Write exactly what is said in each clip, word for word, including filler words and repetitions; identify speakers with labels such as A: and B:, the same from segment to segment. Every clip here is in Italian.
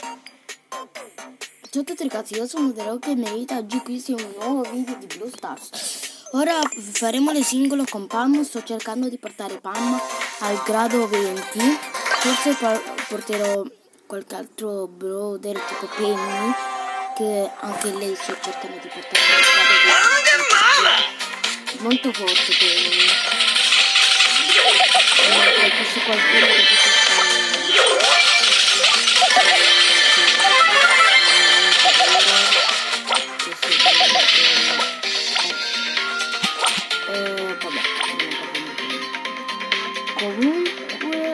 A: Ciao a tutti ragazzi, io sono The Rock e Merita, oggi qui su un nuovo video di Blue Stars. Ora faremo le singolo con Pam, sto cercando di portare Pam al grado venti, forse porterò qualche altro brother tipo Penny, che anche lei sto cercando di portare al grado venti. Molto forte Penny. E questo qualcuno che potete Eh, vabbè, comunque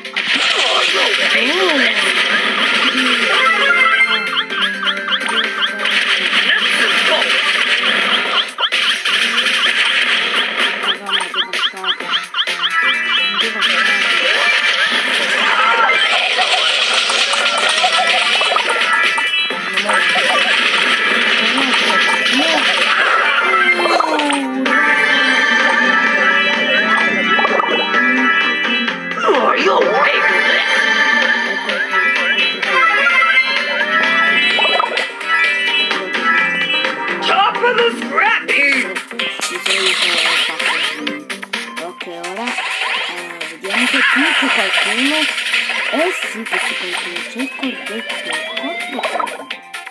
A: c'è qualcuno, eh sì che c'è qualcuno, c'è il cordetto, corpo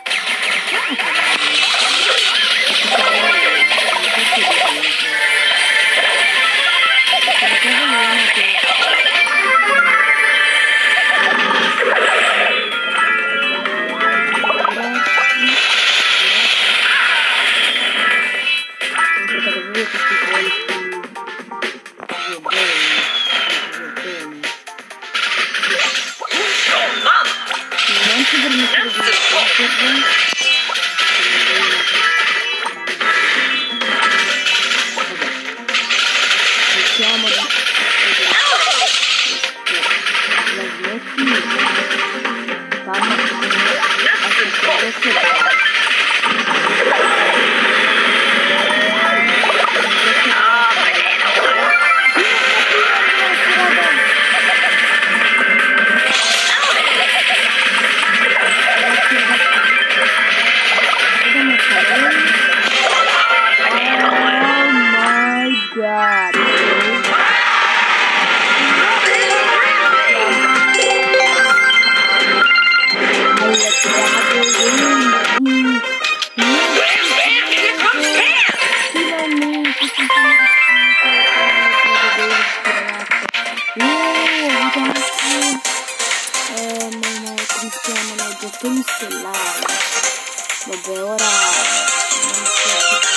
A: gettoni stellari. Vabbè, ora non so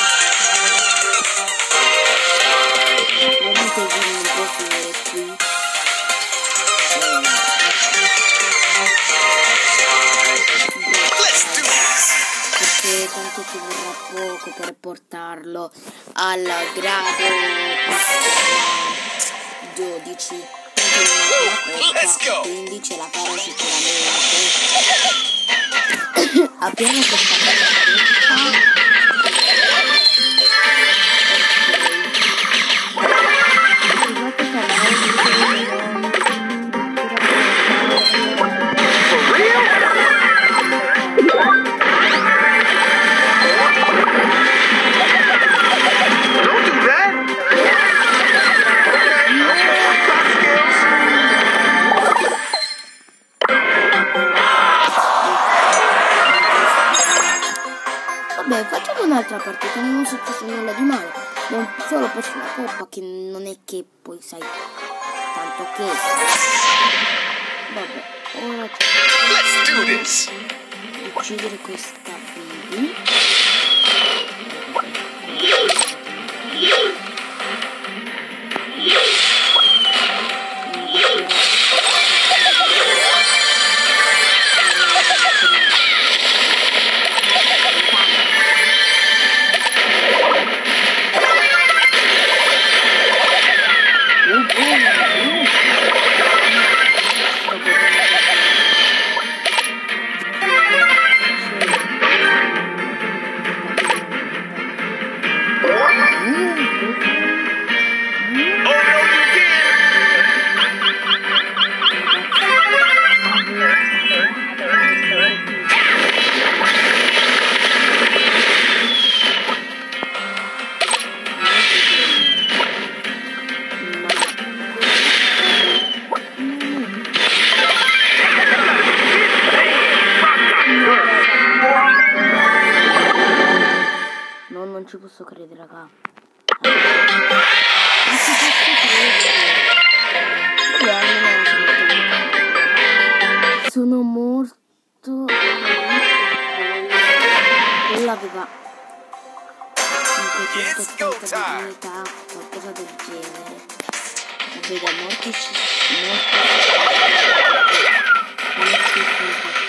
A: ovviamente non può finire qui. Perché tanto ci vorrà poco per portarlo al grado dodici. Coppa, quindi ce la farò sicuramente. Abbiamo questa bella facciamo un'altra partita, non è successo nulla di male, non solo perso una coppa che non è che poi sai tanto che vabbè, ora let's uccidere questa baby. ci posso credere, raga. Non ci posso credere. Vabbè, almeno sono morto. Sono morto. Quella aveva cinquecentottanta di vita, qualcosa del genere. Vabbè, da morti ci morti morti sono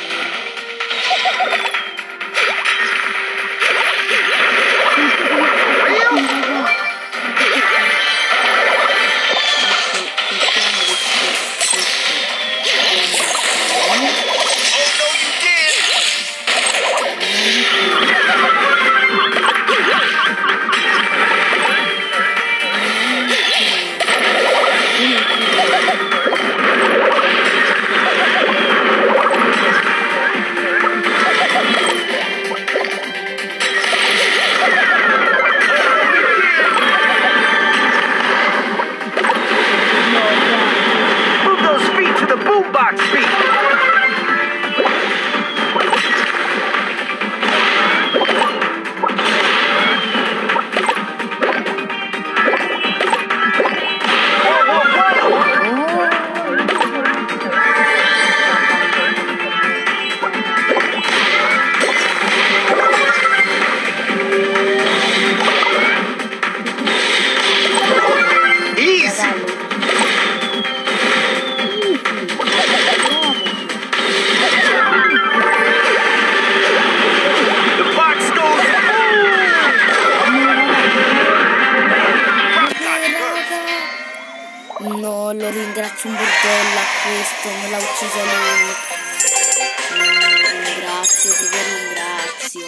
A: no, lo ringrazio un bordello a questo, me l'ha ucciso lui. No, lo ringrazio, vi ringrazio.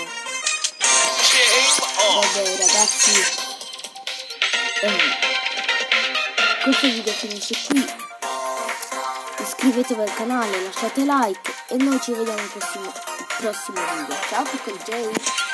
A: Vabbè ragazzi, eh, questo video finisce qui. Iscrivetevi al canale, lasciate like e noi ci vediamo al prossimo, prossimo video. Ciao Piccolo J.